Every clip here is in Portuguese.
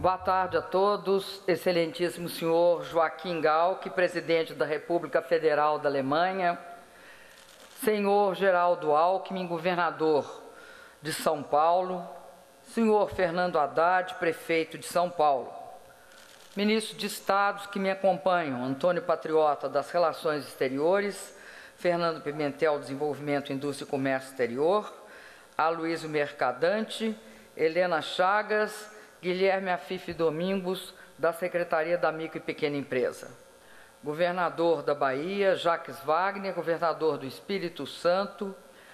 Boa tarde a todos, excelentíssimo senhor Joachim Gauck, presidente da República Federal da Alemanha, senhor Geraldo Alckmin, governador de São Paulo, senhor Fernando Haddad, prefeito de São Paulo, ministros de Estados que me acompanham, Antônio Patriota, das Relações Exteriores, Fernando Pimentel, Desenvolvimento, Indústria e Comércio Exterior, Aloysio Mercadante, Helena Chagas, Guilherme Afife Domingos, da Secretaria da Micro e Pequena Empresa. Governador da Bahia, Jacques Wagner, governador do Espírito Santo,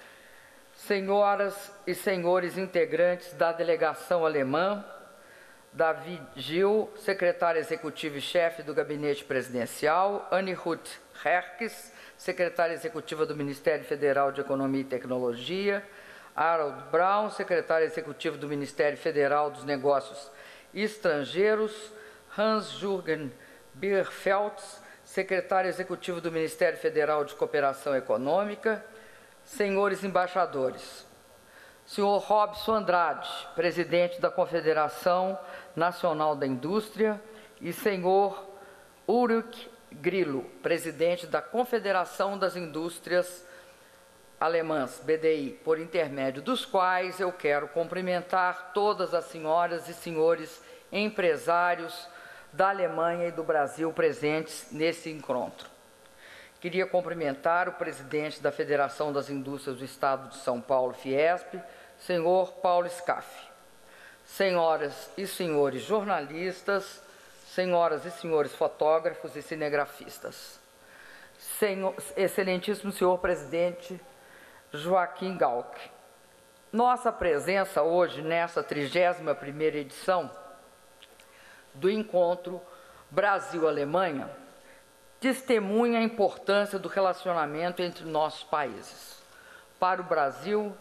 senhoras e senhores integrantes da delegação alemã, Davi Gil, secretário executivo e chefe do Gabinete Presidencial, Anne Ruth Herkes, secretária executiva do Ministério Federal de Economia e Tecnologia, Harold Brown, secretário executivo do Ministério Federal dos Negócios Estrangeiros, Hans-Jürgen Bierfelds, secretário executivo do Ministério Federal de Cooperação Econômica, senhores embaixadores, senhor Robson Andrade, presidente da Confederação Nacional da Indústria, e senhor Ulrich Grillo, presidente da Confederação das Indústrias Alemãs, BDI, por intermédio dos quais eu quero cumprimentar todas as senhoras e senhores empresários da Alemanha e do Brasil presentes nesse encontro. Queria cumprimentar o presidente da Federação das Indústrias do Estado de São Paulo, Fiesp, senhor Paulo Scaff. Senhoras e senhores jornalistas, senhoras e senhores fotógrafos e cinegrafistas. Excelentíssimo senhor presidente Joachim Gauck, nossa presença hoje nessa 31ª edição do Encontro Brasil-Alemanha testemunha a importância do relacionamento entre nossos países. Para o Brasil,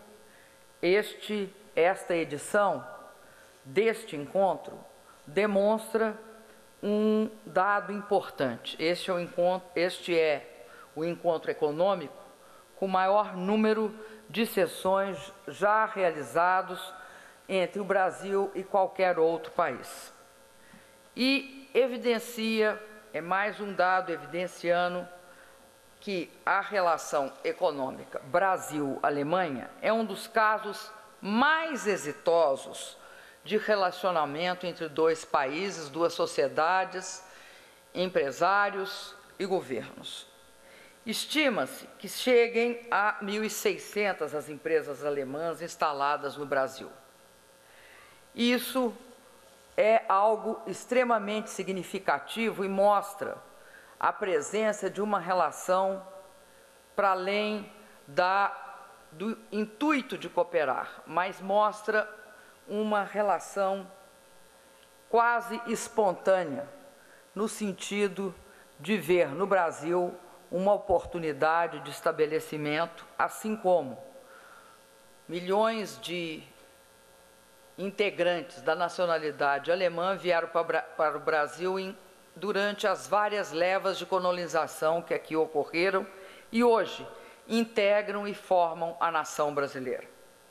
esta edição deste encontro demonstra um dado importante. Este é o encontro econômico com o maior número de sessões já realizados entre o Brasil e qualquer outro país. E evidencia, é mais um dado evidenciando que a relação econômica Brasil-Alemanha é um dos casos mais exitosos de relacionamento entre dois países, duas sociedades, empresários e governos. Estima-se que cheguem a 1.600 as empresas alemãs instaladas no Brasil. Isso é algo extremamente significativo e mostra a presença de uma relação para além do intuito de cooperar, mas mostra uma relação quase espontânea, no sentido de ver no Brasil uma oportunidade de estabelecimento, assim como milhões de integrantes da nacionalidade alemã vieram para o Brasil durante as várias levas de colonização que aqui ocorreram e hoje integram e formam a nação brasileira.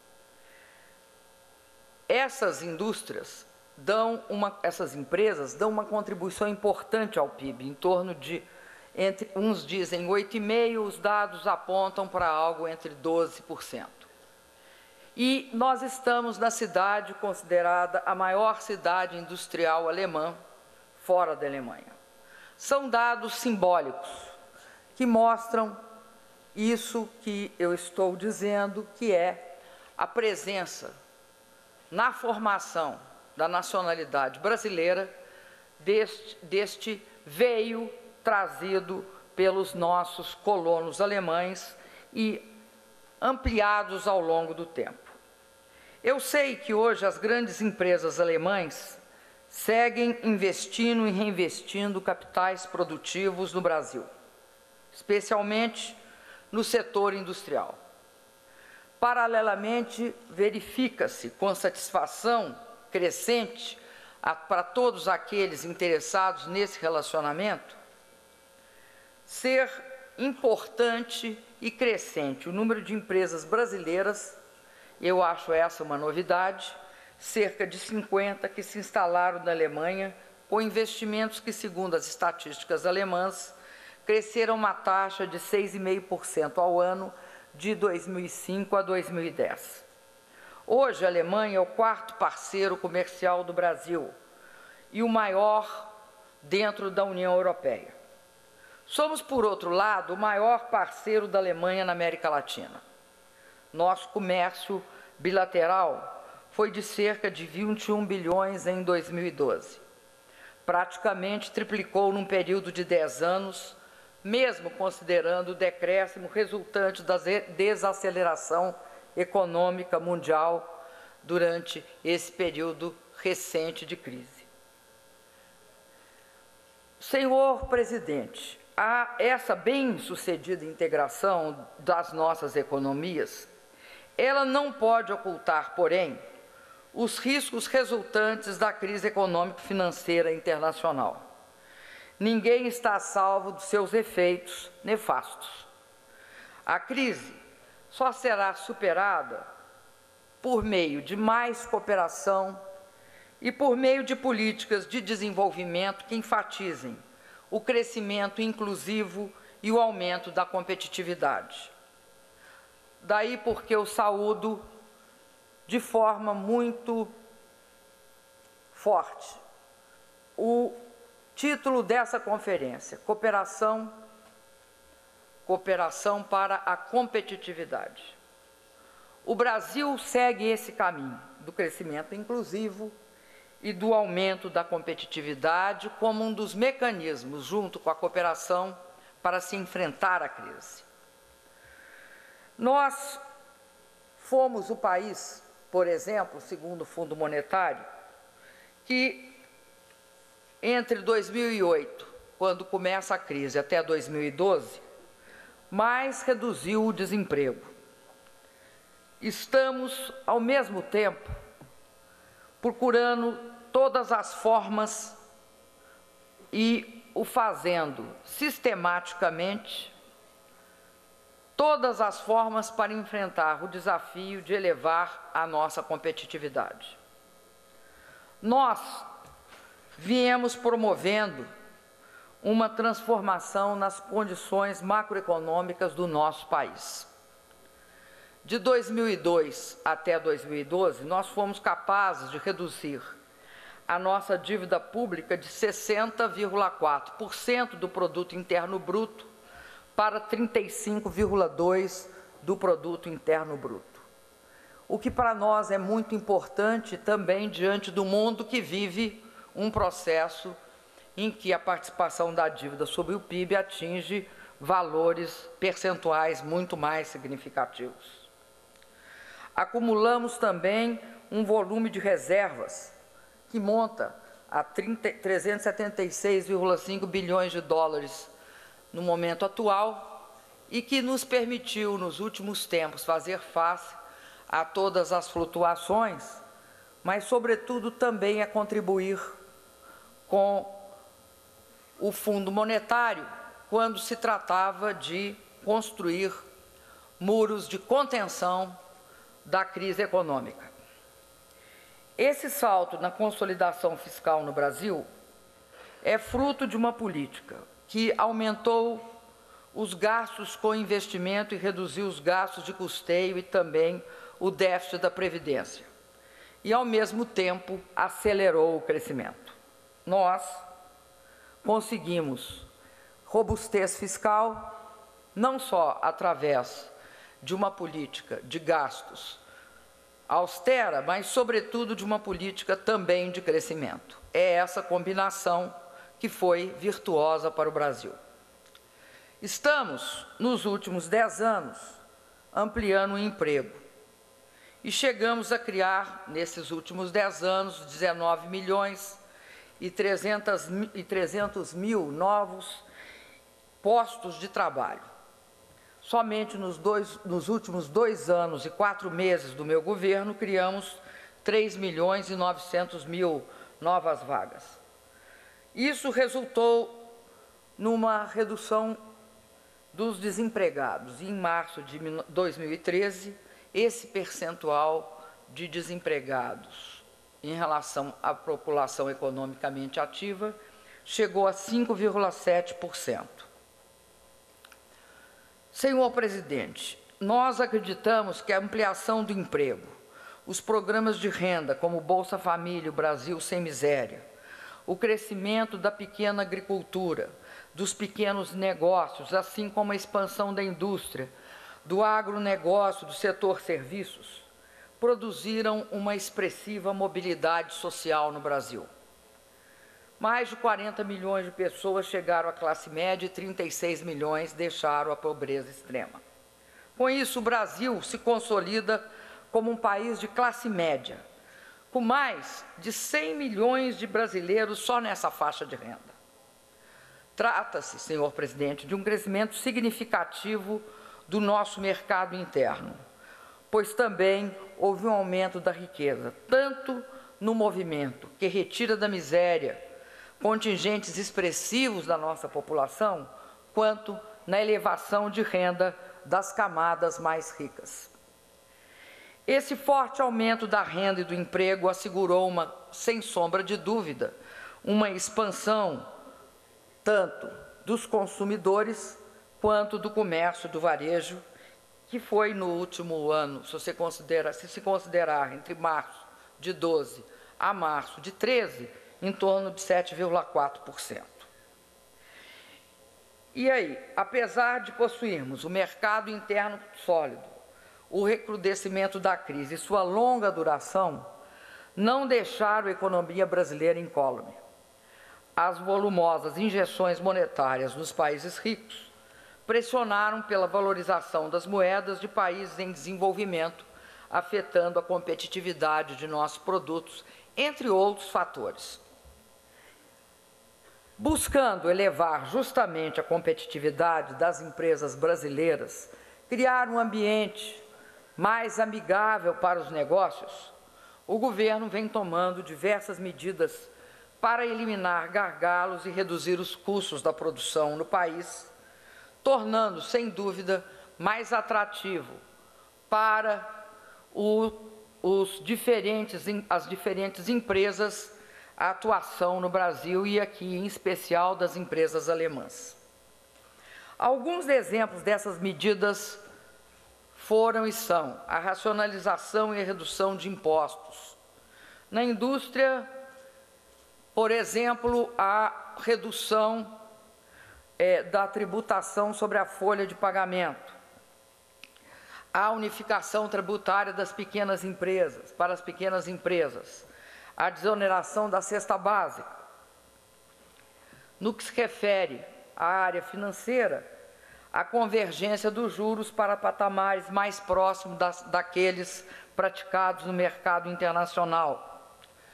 Essas empresas dão uma contribuição importante ao PIB, em torno de, uns dizem 8,5%, os dados apontam para algo entre 12%. E nós estamos na cidade considerada a maior cidade industrial alemã fora da Alemanha. São dados simbólicos que mostram isso que eu estou dizendo, que é a presença na formação da nacionalidade brasileira deste veio trazido pelos nossos colonos alemães e ampliados ao longo do tempo. Eu sei que hoje as grandes empresas alemãs seguem investindo e reinvestindo capitais produtivos no Brasil, especialmente no setor industrial. Paralelamente, verifica-se com satisfação crescente para todos aqueles interessados nesse relacionamento, ser importante e crescente o número de empresas brasileiras, eu acho essa uma novidade, cerca de 50 que se instalaram na Alemanha, com investimentos que, segundo as estatísticas alemãs, cresceram uma taxa de 6,5% ao ano de 2005 a 2010. Hoje, a Alemanha é o quarto parceiro comercial do Brasil e o maior dentro da União Europeia. Somos, por outro lado, o maior parceiro da Alemanha na América Latina. Nosso comércio bilateral foi de cerca de 21 bilhões em 2012. Praticamente triplicou num período de 10 anos, mesmo considerando o decréscimo resultante da desaceleração econômica mundial durante esse período recente de crise. Senhor presidente, essa bem-sucedida integração das nossas economias, ela não pode ocultar, porém, os riscos resultantes da crise econômico-financeira internacional. Ninguém está a salvo dos seus efeitos nefastos. A crise só será superada por meio de mais cooperação e por meio de políticas de desenvolvimento que enfatizem o crescimento inclusivo e o aumento da competitividade. Daí porque eu saúdo de forma muito forte o título dessa conferência, Cooperação para a Competitividade. O Brasil segue esse caminho do crescimento inclusivo e do aumento da competitividade como um dos mecanismos, junto com a cooperação, para se enfrentar a crise. Nós fomos o país, por exemplo, segundo o Fundo Monetário, que entre 2008, quando começa a crise, até 2012, mais reduziu o desemprego. Estamos, ao mesmo tempo, procurando todas as formas e o fazendo sistematicamente, todas as formas para enfrentar o desafio de elevar a nossa competitividade. Nós viemos promovendo uma transformação nas condições macroeconômicas do nosso país. De 2002 até 2012, nós fomos capazes de reduzir a nossa dívida pública de 60,4% do produto interno bruto para 35,2% do produto interno bruto. O que para nós é muito importante também diante do mundo que vive um processo em que a participação da dívida sobre o PIB atinge valores percentuais muito mais significativos. Acumulamos também um volume de reservas que monta a 376,5 bilhões de dólares no momento atual e que nos permitiu, nos últimos tempos, fazer face a todas as flutuações, mas, sobretudo, também a contribuir com o Fundo Monetário quando se tratava de construir muros de contenção da crise econômica. Esse salto na consolidação fiscal no Brasil é fruto de uma política que aumentou os gastos com investimento e reduziu os gastos de custeio e também o déficit da Previdência. E, ao mesmo tempo, acelerou o crescimento. Nós conseguimos robustez fiscal, não só através de uma política de gastos austera, mas, sobretudo, de uma política também de crescimento. É essa combinação que foi virtuosa para o Brasil. Estamos, nos últimos 10 anos, ampliando o emprego e chegamos a criar, nesses últimos 10 anos, 19 milhões e 300 mil novos postos de trabalho. Somente nos últimos 2 anos e 4 meses do meu governo, criamos 3 milhões e 900 mil novas vagas. Isso resultou numa redução dos desempregados. E, em março de 2013, esse percentual de desempregados em relação à população economicamente ativa, chegou a 5,7%. Senhor presidente, nós acreditamos que a ampliação do emprego, os programas de renda como Bolsa Família, o Brasil Sem Miséria, o crescimento da pequena agricultura, dos pequenos negócios, assim como a expansão da indústria, do agronegócio, do setor serviços, produziram uma expressiva mobilidade social no Brasil. Mais de 40 milhões de pessoas chegaram à classe média e 36 milhões deixaram a pobreza extrema. Com isso, o Brasil se consolida como um país de classe média, com mais de 100 milhões de brasileiros só nessa faixa de renda. Trata-se, senhor presidente, de um crescimento significativo do nosso mercado interno, pois também houve um aumento da riqueza, tanto no movimento que retira da miséria contingentes expressivos da nossa população, quanto na elevação de renda das camadas mais ricas. Esse forte aumento da renda e do emprego assegurou sem sombra de dúvida, uma expansão tanto dos consumidores quanto do comércio do varejo, que foi no último ano, se se considerar entre março de 12 a março de 13, em torno de 7,4%. E aí, apesar de possuirmos o mercado interno sólido, o recrudescimento da crise e sua longa duração não deixaram a economia brasileira incólume. As volumosas injeções monetárias nos países ricos pressionaram pela valorização das moedas de países em desenvolvimento, afetando a competitividade de nossos produtos, entre outros fatores. Buscando elevar justamente a competitividade das empresas brasileiras, criar um ambiente mais amigável para os negócios, o governo vem tomando diversas medidas para eliminar gargalos e reduzir os custos da produção no país, tornando, sem dúvida, mais atrativo para as diferentes empresas a atuação no Brasil e aqui, em especial, das empresas alemãs. Alguns exemplos dessas medidas foram e são a racionalização e a redução de impostos. Na indústria, por exemplo, a redução da tributação sobre a folha de pagamento, a unificação tributária das pequenas empresas, para as pequenas empresas, a desoneração da cesta básica. No que se refere à área financeira, a convergência dos juros para patamares mais próximos daqueles praticados no mercado internacional.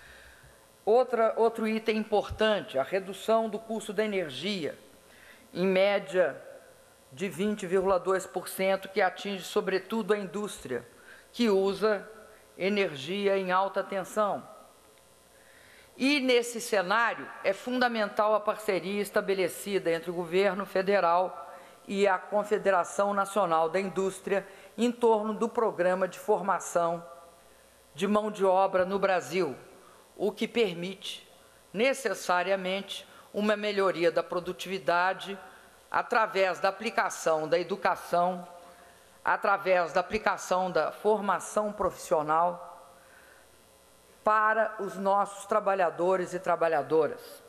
Outro item importante, a redução do custo da energia, em média de 20,2%, que atinge sobretudo a indústria, que usa energia em alta tensão. E, nesse cenário, é fundamental a parceria estabelecida entre o governo federal e a Confederação Nacional da Indústria em torno do programa de formação de mão de obra no Brasil, o que permite, necessariamente, uma melhoria da produtividade através da aplicação da educação, através da aplicação da formação profissional para os nossos trabalhadores e trabalhadoras.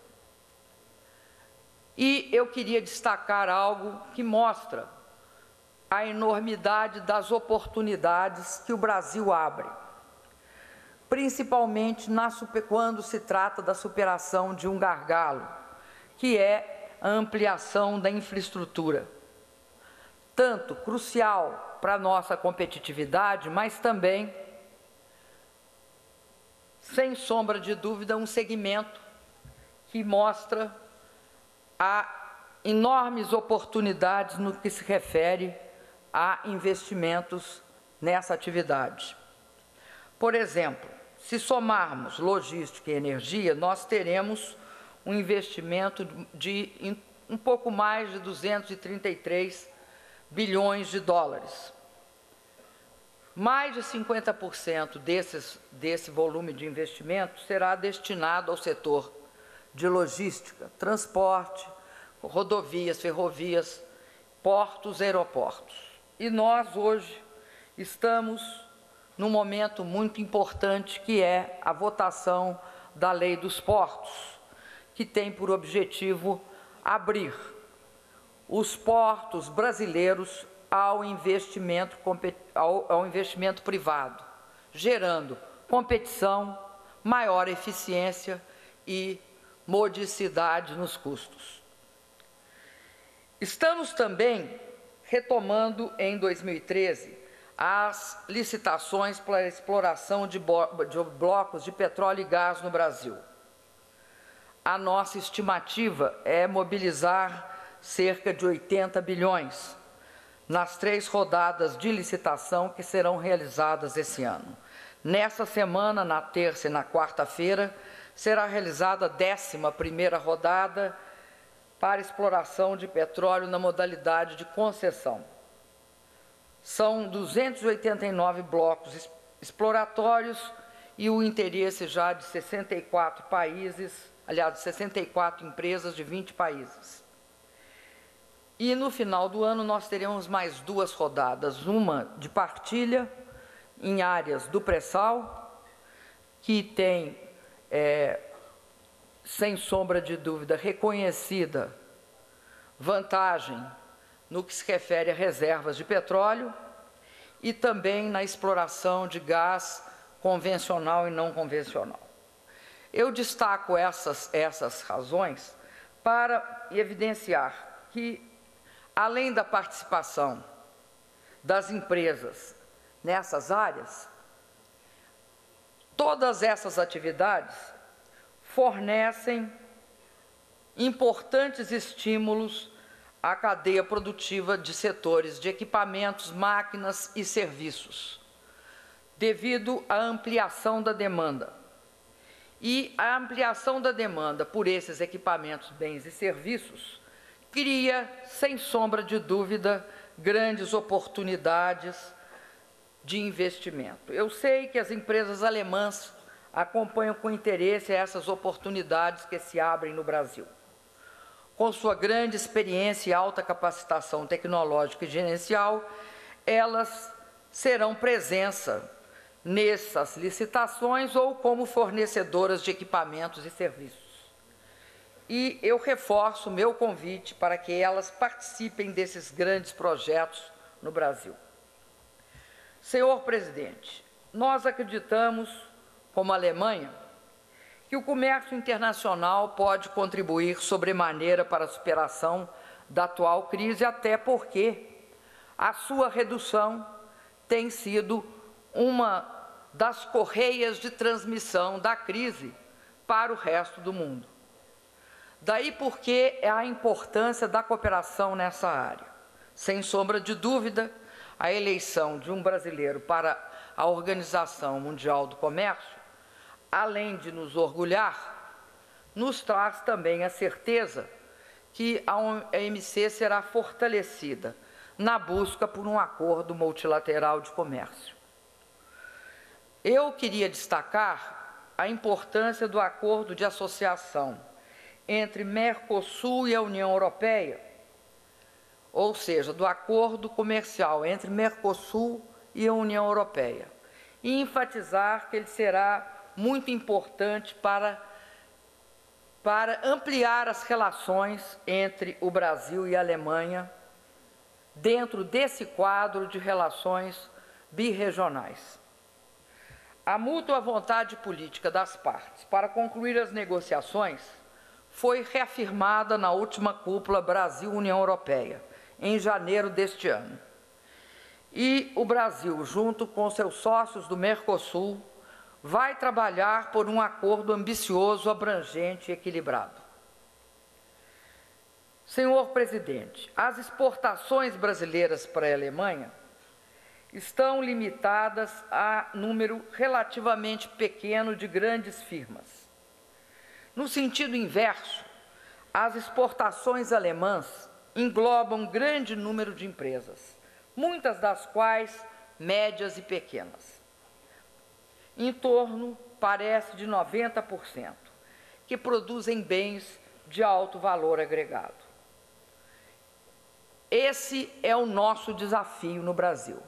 E eu queria destacar algo que mostra a enormidade das oportunidades que o Brasil abre, principalmente quando se trata da superação de um gargalo, que é a ampliação da infraestrutura, tanto crucial para a nossa competitividade, mas também, sem sombra de dúvida, um segmento que mostra há enormes oportunidades no que se refere a investimentos nessa atividade. Por exemplo, se somarmos logística e energia, nós teremos um investimento de um pouco mais de 233 bilhões de dólares. Mais de 50% desse volume de investimento será destinado ao setor de logística, transporte, rodovias, ferrovias, portos e aeroportos. E nós, hoje, estamos num momento muito importante, que é a votação da Lei dos Portos, que tem por objetivo abrir os portos brasileiros ao investimento privado, gerando competição, maior eficiência e modicidade nos custos. Estamos também retomando em 2013 as licitações para a exploração de blocos de petróleo e gás no Brasil. A nossa estimativa é mobilizar cerca de 80 bilhões nas 3 rodadas de licitação que serão realizadas esse ano. Nessa semana, na terça e na quarta-feira, será realizada a 11ª rodada para exploração de petróleo na modalidade de concessão. São 289 blocos exploratórios e o interesse já de 64 países, aliás, 64 empresas de 20 países. E no final do ano nós teremos mais 2 rodadas, uma de partilha em áreas do pré-sal, que tem, sem sombra de dúvida, reconhecida vantagem no que se refere a reservas de petróleo, e também na exploração de gás convencional e não convencional. Eu destaco essas razões para evidenciar que, além da participação das empresas nessas áreas, todas essas atividades fornecem importantes estímulos à cadeia produtiva de setores de equipamentos, máquinas e serviços, devido à ampliação da demanda. E a ampliação da demanda por esses equipamentos, bens e serviços cria, sem sombra de dúvida, grandes oportunidades de investimento. Eu sei que as empresas alemãs acompanham com interesse essas oportunidades que se abrem no Brasil. Com sua grande experiência e alta capacitação tecnológica e gerencial, elas serão presença nessas licitações ou como fornecedoras de equipamentos e serviços. E eu reforço meu convite para que elas participem desses grandes projetos no Brasil. Senhor presidente, nós acreditamos, como Alemanha, que o comércio internacional pode contribuir sobremaneira para a superação da atual crise, até porque a sua redução tem sido uma das correias de transmissão da crise para o resto do mundo. Daí porque é a importância da cooperação nessa área. Sem sombra de dúvida, a eleição de um brasileiro para a Organização Mundial do Comércio, além de nos orgulhar, nos traz também a certeza que a OMC será fortalecida na busca por um acordo multilateral de comércio. Eu queria destacar a importância do acordo de associação entre Mercosul e a União Europeia, ou seja, do acordo comercial entre Mercosul e a União Europeia, e enfatizar que ele será muito importante para ampliar as relações entre o Brasil e a Alemanha dentro desse quadro de relações birregionais. A mútua vontade política das partes para concluir as negociações foi reafirmada na última cúpula Brasil-União Europeia, em janeiro deste ano. E o Brasil, junto com seus sócios do Mercosul, vai trabalhar por um acordo ambicioso, abrangente e equilibrado. Senhor presidente, as exportações brasileiras para a Alemanha estão limitadas a número relativamente pequeno de grandes firmas. No sentido inverso, as exportações alemãs englobam um grande número de empresas, muitas das quais médias e pequenas. Em torno, parece, de 90%, que produzem bens de alto valor agregado. Esse é o nosso desafio no Brasil.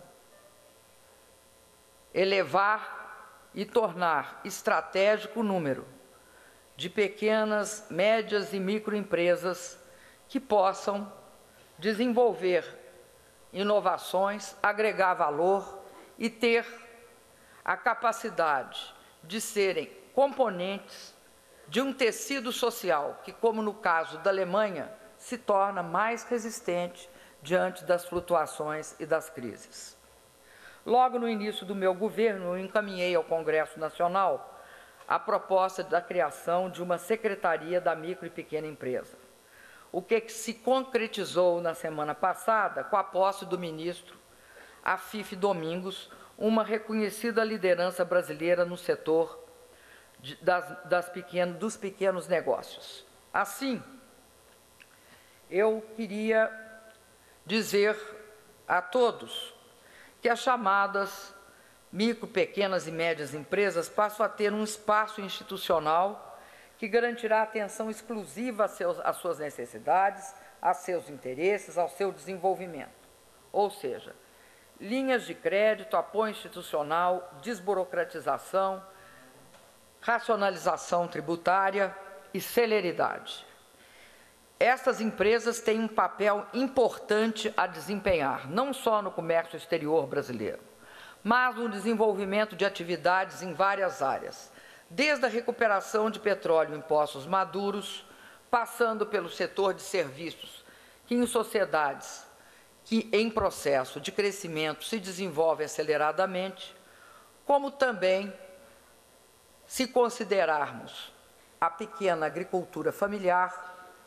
Elevar e tornar estratégico o número de pequenas, médias e microempresas que possam desenvolver inovações, agregar valor e ter a capacidade de serem componentes de um tecido social que, como no caso da Alemanha, se torna mais resistente diante das flutuações e das crises. Logo no início do meu governo, eu encaminhei ao Congresso Nacional a proposta da criação de uma Secretaria da Micro e Pequena Empresa, o que se concretizou na semana passada com a posse do ministro Afif Domingos, uma reconhecida liderança brasileira no setor dos pequenos negócios. Assim, eu queria dizer a todos que as chamadas micro, pequenas e médias empresas passam a ter um espaço institucional que garantirá atenção exclusiva às suas necessidades, a seus interesses, ao seu desenvolvimento. Ou seja, linhas de crédito, apoio institucional, desburocratização, racionalização tributária e celeridade. Estas empresas têm um papel importante a desempenhar, não só no comércio exterior brasileiro, mas no desenvolvimento de atividades em várias áreas, desde a recuperação de petróleo em poços maduros, passando pelo setor de serviços, que em sociedades que em processo de crescimento se desenvolve aceleradamente, como também, se considerarmos a pequena agricultura familiar,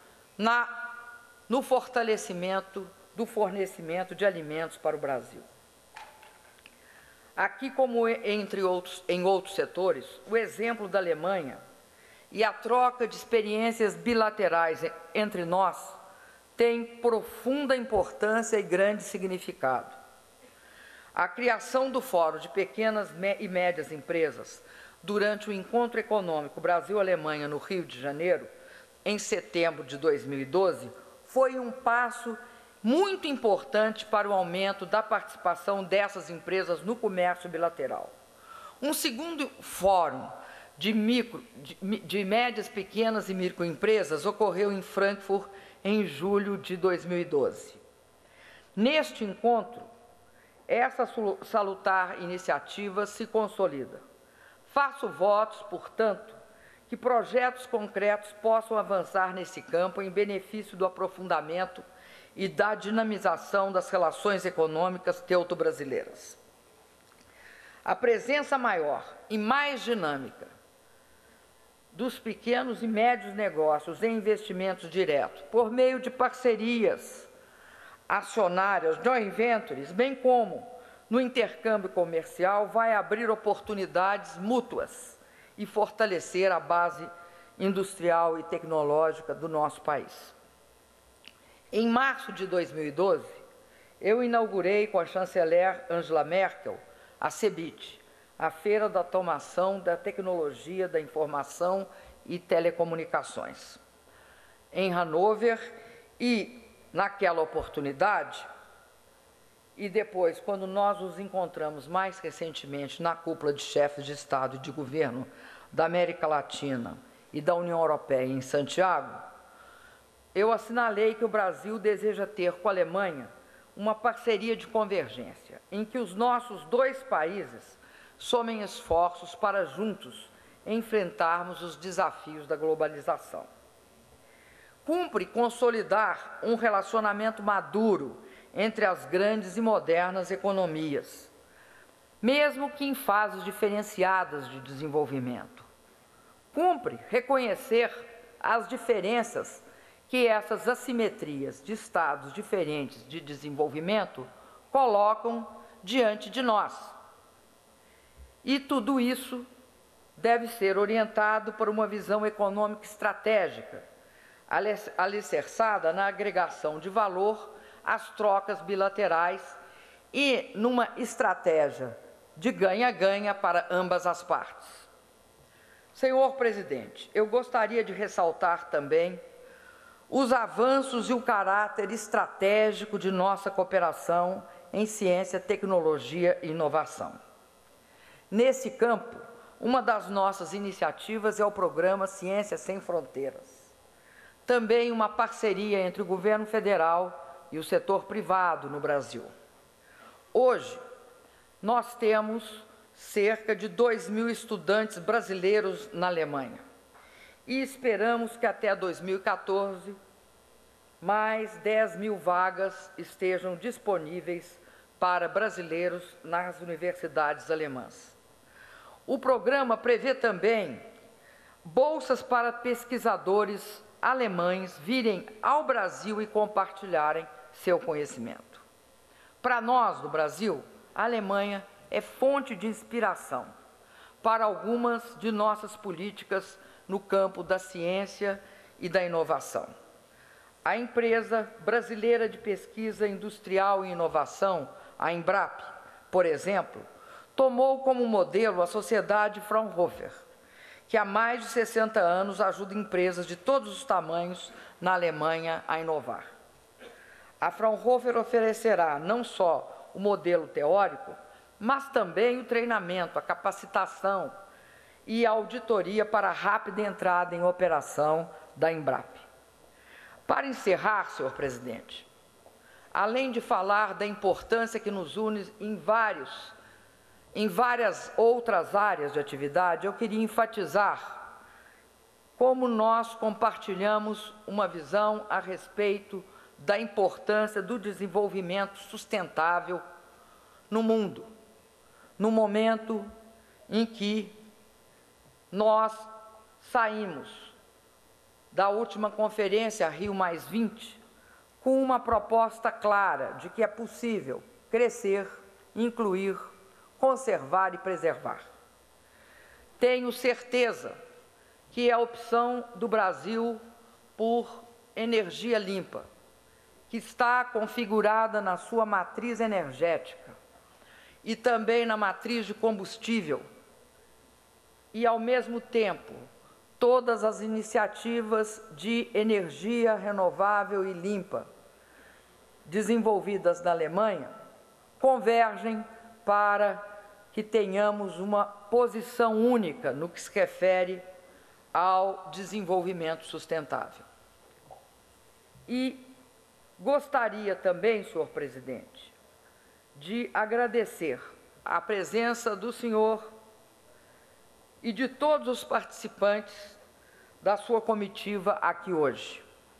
no fortalecimento do fornecimento de alimentos para o Brasil. Aqui, como em outros setores, o exemplo da Alemanha e a troca de experiências bilaterais entre nós tem profunda importância e grande significado. A criação do Fórum de Pequenas e Médias Empresas durante o Encontro Econômico Brasil-Alemanha no Rio de Janeiro, em setembro de 2012, foi um passo muito importante para o aumento da participação dessas empresas no comércio bilateral. Um segundo fórum de médias, pequenas e microempresas ocorreu em Frankfurt em julho de 2012. Neste encontro, essa salutar iniciativa se consolida. Faço votos, portanto, que projetos concretos possam avançar nesse campo em benefício do aprofundamento e da dinamização das relações econômicas teuto-brasileiras. A presença maior e mais dinâmica dos pequenos e médios negócios em investimentos diretos, por meio de parcerias acionárias, joint ventures, bem como no intercâmbio comercial, vai abrir oportunidades mútuas e fortalecer a base industrial e tecnológica do nosso país. Em março de 2012, eu inaugurei com a chanceler Angela Merkel a CeBIT, a Feira da Automação da Tecnologia da Informação e Telecomunicações, em Hannover, e naquela oportunidade, e depois, quando nós nos encontramos mais recentemente na cúpula de chefes de Estado e de Governo da América Latina e da União Europeia em Santiago, eu assinalei que o Brasil deseja ter com a Alemanha uma parceria de convergência, em que os nossos dois países somem esforços para juntos enfrentarmos os desafios da globalização. Cumpre consolidar um relacionamento maduro entre as grandes e modernas economias, mesmo que em fases diferenciadas de desenvolvimento. Cumpre reconhecer as diferenças que essas assimetrias de estados diferentes de desenvolvimento colocam diante de nós. E tudo isso deve ser orientado por uma visão econômica estratégica, alicerçada na agregação de valor às trocas bilaterais e numa estratégia de ganha-ganha para ambas as partes. Senhor presidente, eu gostaria de ressaltar também os avanços e o caráter estratégico de nossa cooperação em ciência, tecnologia e inovação. Nesse campo, uma das nossas iniciativas é o programa Ciência Sem Fronteiras. Também uma parceria entre o governo federal e o setor privado no Brasil. Hoje, nós temos cerca de 2.000 estudantes brasileiros na Alemanha e esperamos que até 2014 mais 10.000 vagas estejam disponíveis para brasileiros nas universidades alemãs. O programa prevê também bolsas para pesquisadores alemães virem ao Brasil e compartilharem seu conhecimento. Para nós, no Brasil, a Alemanha é fonte de inspiração para algumas de nossas políticas no campo da ciência e da inovação. A empresa brasileira de pesquisa industrial e inovação, a Embrap, por exemplo, tomou como modelo a sociedade Fraunhofer, que há mais de 60 anos ajuda empresas de todos os tamanhos na Alemanha a inovar. A Fraunhofer oferecerá não só o modelo teórico, mas também o treinamento, a capacitação e a auditoria para a rápida entrada em operação da Embrap. Para encerrar, senhor presidente, além de falar da importância que nos une em várias outras áreas de atividade, eu queria enfatizar como nós compartilhamos uma visão a respeito da importância do desenvolvimento sustentável no mundo, no momento em que nós saímos da última conferência Rio+20 com uma proposta clara de que é possível crescer, incluir, conservar e preservar. Tenho certeza que é a opção do Brasil por energia limpa, que está configurada na sua matriz energética e também na matriz de combustível, e, ao mesmo tempo, todas as iniciativas de energia renovável e limpa desenvolvidas na Alemanha convergem para que tenhamos uma posição única no que se refere ao desenvolvimento sustentável. E gostaria também, senhor presidente, de agradecer a presença do senhor e de todos os participantes da sua comitiva aqui hoje.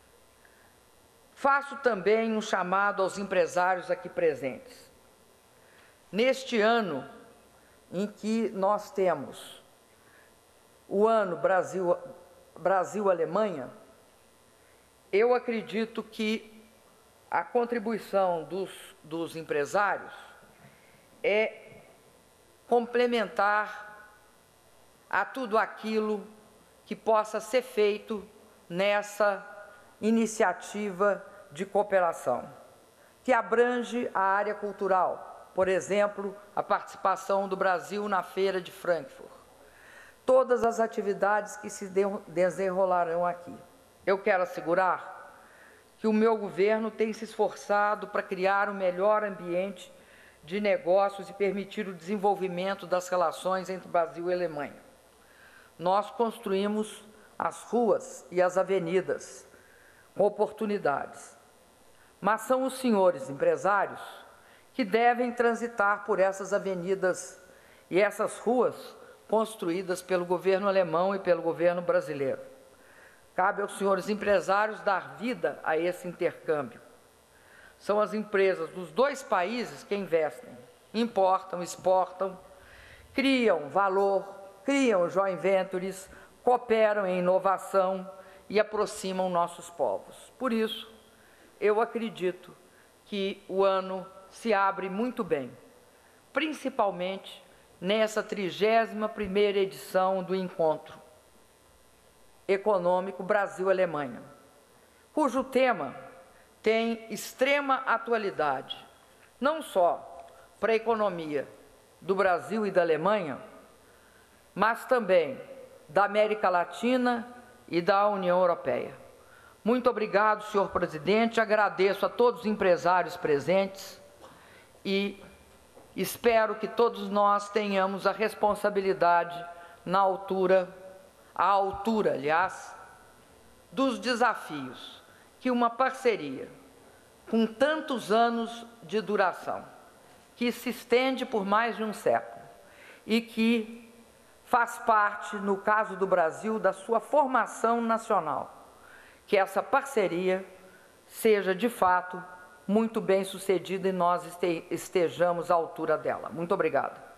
Faço também um chamado aos empresários aqui presentes. Neste ano em que nós temos o ano Brasil-Alemanha, eu acredito que a contribuição dos empresários é complementar a tudo aquilo que possa ser feito nessa iniciativa de cooperação, que abrange a área cultural, por exemplo, a participação do Brasil na Feira de Frankfurt, todas as atividades que se desenrolarão aqui. Eu quero assegurar que o meu governo tem se esforçado para criar um melhor ambiente de negócios e permitir o desenvolvimento das relações entre Brasil e Alemanha. Nós construímos as ruas e as avenidas com oportunidades, mas são os senhores empresários que devem transitar por essas avenidas e essas ruas construídas pelo governo alemão e pelo governo brasileiro. Cabe aos senhores empresários dar vida a esse intercâmbio. São as empresas dos dois países que investem, importam, exportam, criam valor, criam joint ventures, cooperam em inovação e aproximam nossos povos. Por isso, eu acredito que o ano se abre muito bem, principalmente nessa 31ª edição do Encontro Econômico Brasil-Alemanha, cujo tema tem extrema atualidade, não só para a economia do Brasil e da Alemanha, mas também da América Latina e da União Europeia. Muito obrigado, senhor presidente. Agradeço a todos os empresários presentes e espero que todos nós tenhamos a responsabilidade à altura, aliás, dos desafios que uma parceria com tantos anos de duração, que se estende por mais de um século e que faz parte, no caso do Brasil, da sua formação nacional, que essa parceria seja, de fato, muito bem sucedida e nós estejamos à altura dela. Muito obrigado.